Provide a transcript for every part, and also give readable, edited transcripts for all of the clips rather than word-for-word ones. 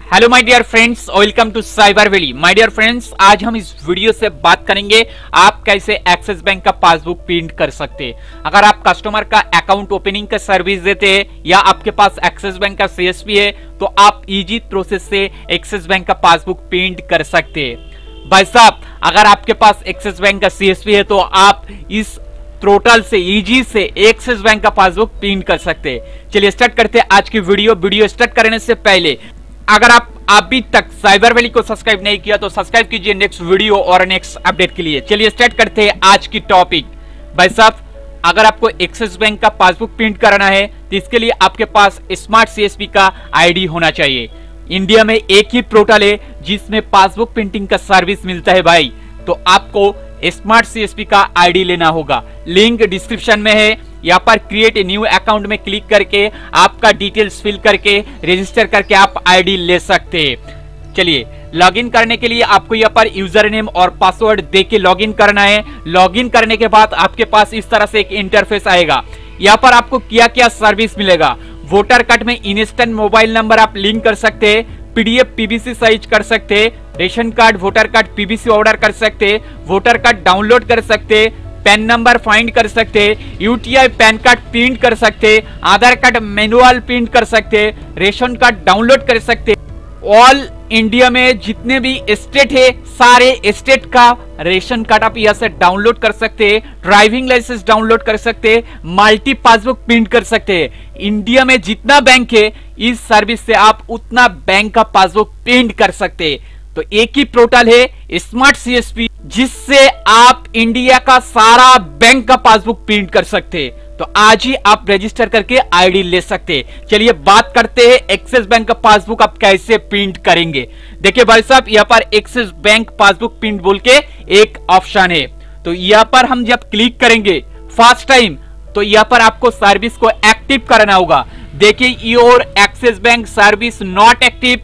Hello my dear friends, welcome to Cyber Valley. My dear friends, आज हम इस video से बात करेंगे आप कैसे एक्सिस बैंक का पासबुक प्रिंट कर सकते हैं। अगर आप कस्टमर का अकाउंट ओपनिंग का सर्विस देते हैं या आपके पास एक्सिस बैंक का सीएसपी है तो आप इजी प्रोसेस से एक्सिस बैंक का पासबुक प्रिंट कर सकते हैं। भाई साहब, अगर आपके पास एक्सिस बैंक का सीएसपी है तो आप इस टोटल से इजी से एक्सिस बैंक का पासबुक प्रिंट कर सकते हैं। चलिए स्टार्ट करते हैं आज की वीडियो स्टार्ट करने से पहले अगर आप अभी तक साइबर वैली को सब्सक्राइब नहीं किया तो सब्सक्राइब कीजिए नेक्स्ट वीडियो और नेक्स्ट अपडेट के लिए। चलिए स्टार्ट करते हैं आज की टॉपिक। भाई साहब, अगर आपको एक्सिस बैंक का पासबुक प्रिंट कराना है तो इसके लिए आपके पास स्मार्ट सीएसपी का आईडी होना चाहिए। इंडिया में एक ही पोर्टल है जिसमें पासबुक प्रिंटिंग का सर्विस मिलता है भाई, तो आपको स्मार्ट सीएसपी का आईडी लेना होगा। लिंक डिस्क्रिप्शन में है। यहाँ पर क्रिएट ए न्यू अकाउंट में क्लिक करके आपका डिटेल्स फिल करके रजिस्टर करके आप आईडी ले सकते हैं। चलिए लॉगिन करने के लिए आपको यहाँ पर यूजर नेम और पासवर्ड दे के लॉगिन करना है। लॉगिन करने के बाद आपके पास इस तरह से एक इंटरफेस आएगा। यहाँ पर आपको क्या क्या सर्विस मिलेगा। वोटर कार्ड में इंस्टेंट मोबाइल नंबर आप लिंक कर सकते हैं, पीडीएफ पीबीसी साइज कर सकते हैं, ration card voter card PVC order कर सकते हैं, वोटर कार्ड डाउनलोड कर सकते हैं, पैन नंबर फाइंड कर सकते हैं, यूटीआई पैन कार्ड प्रिंट कर सकते हैं, आधार कार्ड मैनुअल प्रिंट कर सकते हैं, रेशन कार्ड डाउनलोड कर सकते हैं। ऑल इंडिया में जितने भी स्टेट है सारे स्टेट का रेशन कार्ड आप यहाँ से डाउनलोड कर सकते हैं, ड्राइविंग लाइसेंस डाउनलोड कर सकते हैं, मल्टी पासबुक प्रिंट कर सकते हैं। इंडिया में जितना बैंक है इस सर्विस से आप उतना बैंक का पासबुक प्रिंट कर सकते हैं। तो एक ही पोर्टल है स्मार्ट सीएसपी जिससे आप इंडिया का सारा बैंक का पासबुक प्रिंट कर सकते हैं। तो आज ही आप रजिस्टर करके आईडी ले सकते हैं। चलिए बात करते हैं एक्सिस बैंक का पासबुक आप कैसे प्रिंट करेंगे। देखिए भाई साहब, यहाँ पर एक्सिस बैंक पासबुक प्रिंट बोल के एक ऑप्शन है। तो यहाँ पर हम जब क्लिक करेंगे फर्स्ट टाइम तो यहाँ पर आपको सर्विस को एक्टिव करना होगा। देखिए your Axis bank service not active,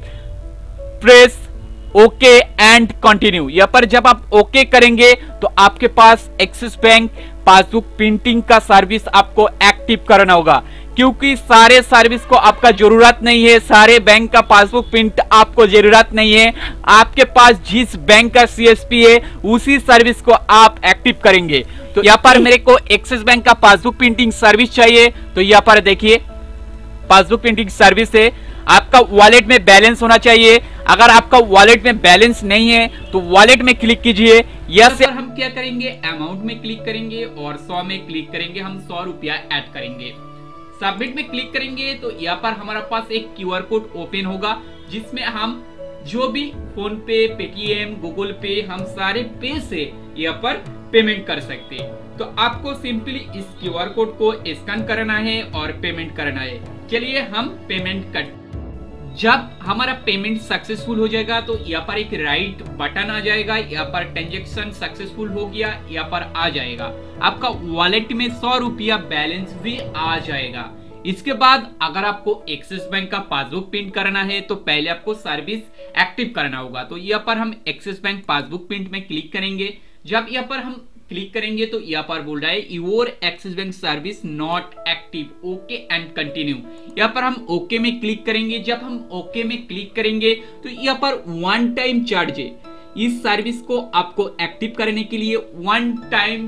press okay and continue. यहाँ पर जब आप ओके करेंगे तो आपके पास एक्सिस बैंक पासबुक प्रिंटिंग का सर्विस आपको एक्टिव करना होगा, क्योंकि सारे सर्विस को आपका जरूरत नहीं है, सारे बैंक का पासबुक प्रिंट आपको जरूरत नहीं है। आपके पास जिस बैंक का सीएसपी है उसी सर्विस को आप एक्टिव करेंगे। तो यहाँ पर मेरे को एक्सिस बैंक का पासबुक प्रिंटिंग सर्विस चाहिए। तो यहाँ पर देखिए पासबुक प्रिंटिंग सर्विस है। आपका वॉलेट में बैलेंस होना चाहिए। अगर आपका वॉलेट में बैलेंस नहीं है तो वॉलेट में क्लिक कीजिए। यस सर, हम क्या करेंगे, अमाउंट में क्लिक करेंगे और 100 में क्लिक करेंगे। हम 100 रुपया ऐड करेंगे। सबमिट में क्लिक करेंगे तो यहाँ पर हमारा पास एक क्यूआर कोड ओपन होगा जिसमें हम जो भी फोन पे, पेटीएम, गूगल पे, हम सारे पे से यहाँ पर पेमेंट कर सकते हैं। तो आपको सिंपली इस क्यूआर कोड को स्कैन करना है और पेमेंट करना है। चलिए हम पेमेंट कर। जब हमारा पेमेंट सक्सेसफुल हो जाएगा तो यहाँ पर एक राइट बटन आ जाएगा। यहाँ पर ट्रांजैक्शन सक्सेसफुल हो गया, यहाँ पर आ जाएगा। आपका वॉलेट में 100 रुपया बैलेंस भी आ जाएगा। इसके बाद अगर आपको एक्सिस बैंक का पासबुक प्रिंट करना है तो पहले आपको सर्विस एक्टिव करना होगा। तो यहाँ पर हम एक्सिस बैंक पासबुक प्रिंट में क्लिक करेंगे। जब यहाँ पर हम क्लिक करेंगे तो यहाँ पर बोल रहा है your Axis bank service not active, okay and continue. यहाँ पर हम ओके में क्लिक करेंगे। जब हम ओके में क्लिक करेंगे तो यहाँ पर वन टाइम चार्ज है। इस सर्विस को आपको एक्टिव करने के लिए वन टाइम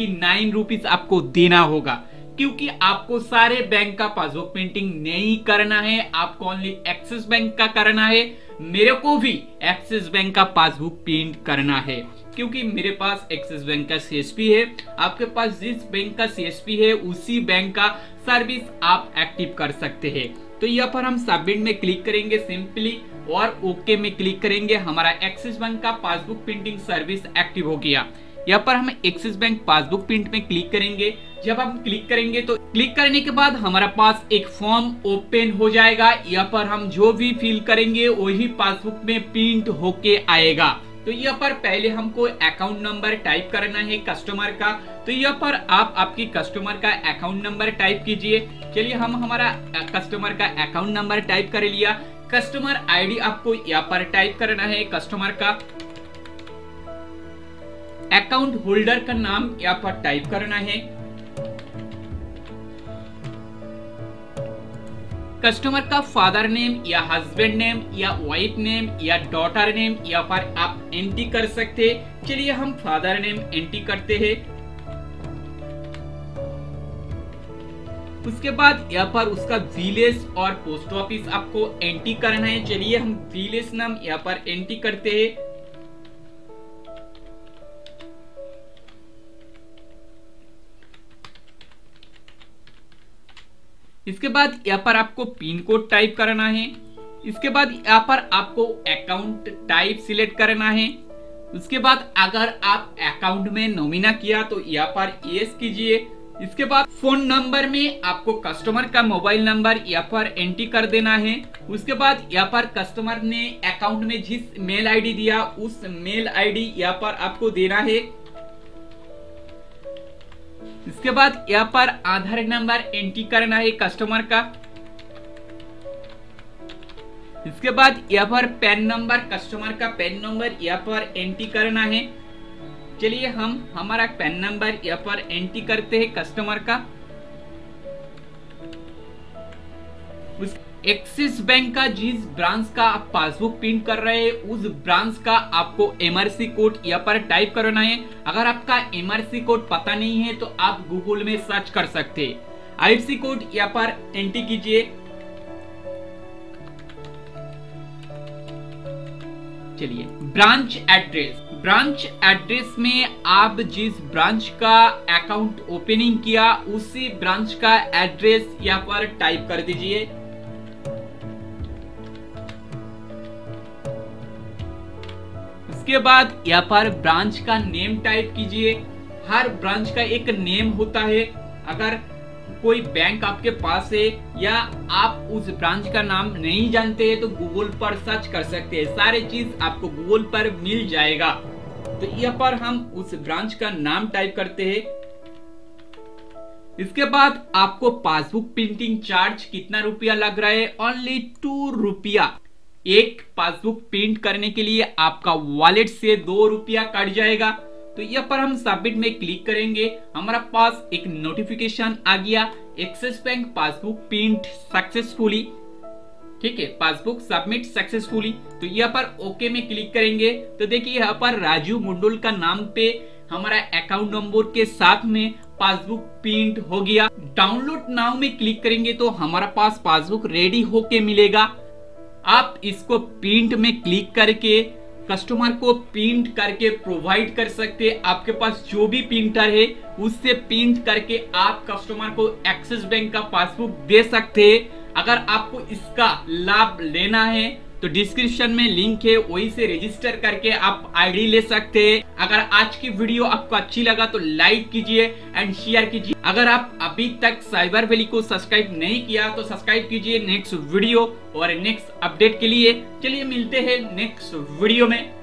29 रुपीज आपको देना होगा, क्योंकि आपको सारे बैंक का पासबुक प्रिंटिंग नहीं करना है, आपको ओनली एक्सिस बैंक का करना है। मेरे को भी एक्सिस बैंक का पासबुक प्रिंट करना है क्योंकि मेरे पास एक्सिस बैंक का सीएसपी है। आपके पास जिस बैंक का सीएसपी है उसी बैंक का सर्विस आप एक्टिव कर सकते हैं। तो यहाँ पर हम सबमिट में क्लिक करेंगे सिंपली और ओके में क्लिक करेंगे। हमारा एक्सिस बैंक का पासबुक प्रिंटिंग सर्विस एक्टिव हो गया। यहाँ पर हम एक्सिस बैंक पासबुक प्रिंट में क्लिक करेंगे। जब हम क्लिक करेंगे तो क्लिक करने के बाद हमारा पास एक फॉर्म ओपन हो जाएगा। यहाँ पर हम जो भी फिल करेंगे वही पासबुक में प्रिंट होके आएगा। तो यहाँ पर पहले हमको अकाउंट नंबर टाइप करना है कस्टमर का। तो यहाँ पर आप आपकी कस्टमर का अकाउंट नंबर टाइप कीजिए। चलिए हम हमारा कस्टमर का अकाउंट नंबर टाइप कर लिया। कस्टमर आईडी आपको यहाँ पर टाइप करना है। कस्टमर का अकाउंट होल्डर का नाम यहाँ पर टाइप करना है। कस्टमर का फादर नेम या हस्बैंड नेम या वाइफ नेम या डॉटर नेम या फिर आप एंट्री कर सकते हैं। चलिए हम फादर नेम एंट्री करते हैं। उसके बाद यहाँ पर उसका विलेज और पोस्ट ऑफिस आपको एंट्री करना है। चलिए हम विलेज नाम यहाँ पर एंट्री करते हैं। इसके बाद यहाँ पर आपको पिन कोड टाइप करना है। इसके बाद यहाँ पर आपको अकाउंट टाइप सिलेक्ट करना है। उसके बाद अगर आप अकाउंट में नॉमिना किया तो यहाँ पर यस कीजिए। इसके बाद फोन नंबर में आपको कस्टमर का मोबाइल नंबर यहाँ पर एंट्री कर देना है। उसके बाद यहाँ पर कस्टमर ने अकाउंट में जिस मेल आईडी दिया उस मेल आईडी यहाँ पर आपको देना है। इसके बाद यहाँ पर आधार नंबर एंट्री करना है कस्टमर का। इसके बाद यहाँ पर पैन नंबर, कस्टमर का पैन नंबर यहाँ पर एंट्री करना है। चलिए हम हमारा पैन नंबर यहाँ पर एंट्री करते हैं कस्टमर का। एक्सिस बैंक का जिस ब्रांच का आप पासबुक प्रिंट कर रहे हैं उस ब्रांच का आपको एमआरसी कोड यहाँ पर टाइप करना है। अगर आपका एमआरसी कोड पता नहीं है तो आप गूगल में सर्च कर सकते हैं। आईएफएससी कोड यहाँ पर एंट्री कीजिए। चलिए ब्रांच एड्रेस में आप जिस ब्रांच का अकाउंट ओपनिंग किया उसी ब्रांच का एड्रेस यहाँ पर टाइप कर दीजिए। उसके बाद यहाँ पर ब्रांच का नेम टाइप कीजिए। हर ब्रांच का एक नेम होता है। अगर कोई बैंक आपके पास है या आप उस ब्रांच का नाम नहीं जानते हैं तो गूगल पर सर्च कर सकते हैं। सारे चीज आपको गूगल पर मिल जाएगा। तो यहाँ पर हम उस ब्रांच का नाम टाइप करते हैं। इसके बाद आपको पासबुक प्रिंटिंग चार्ज कितना रुपया लग रहा है? ओनली 2 रुपया। एक पासबुक प्रिंट करने के लिए आपका वॉलेट से 2 रुपया कट जाएगा। तो यहाँ पर हम सबमिट में क्लिक करेंगे। हमारा पास एक नोटिफिकेशन आ गया, Axis bank passbook print successfully. ठीक है, पासबुक सबमिट सक्सेसफुली। तो यहाँ पर ओके में क्लिक करेंगे तो देखिए यहाँ पर राजू मुंडुल का नाम पे हमारा अकाउंट नंबर के साथ में पासबुक प्रिंट हो गया। डाउनलोड नाउ में क्लिक करेंगे तो हमारा पास पासबुक रेडी होके मिलेगा। आप इसको प्रिंट में क्लिक करके कस्टमर को प्रिंट करके प्रोवाइड कर सकते हैं। आपके पास जो भी प्रिंटर है उससे प्रिंट करके आप कस्टमर को एक्सिस बैंक का पासबुक दे सकते हैं। अगर आपको इसका लाभ लेना है तो डिस्क्रिप्शन में लिंक है, वहीं से रजिस्टर करके आप आईडी ले सकते हैं। अगर आज की वीडियो आपको अच्छी लगा तो लाइक कीजिए एंड शेयर कीजिए। अगर आप अभी तक साइबर वैली को सब्सक्राइब नहीं किया तो सब्सक्राइब कीजिए नेक्स्ट वीडियो और नेक्स्ट अपडेट के लिए। चलिए मिलते हैं नेक्स्ट वीडियो में।